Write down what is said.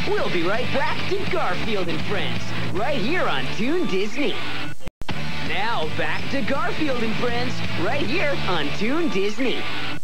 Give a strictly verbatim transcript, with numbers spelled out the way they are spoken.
We'll be right back to Garfield and Friends, right here on Toon Disney. Now back to Garfield and Friends, right here on Toon Disney.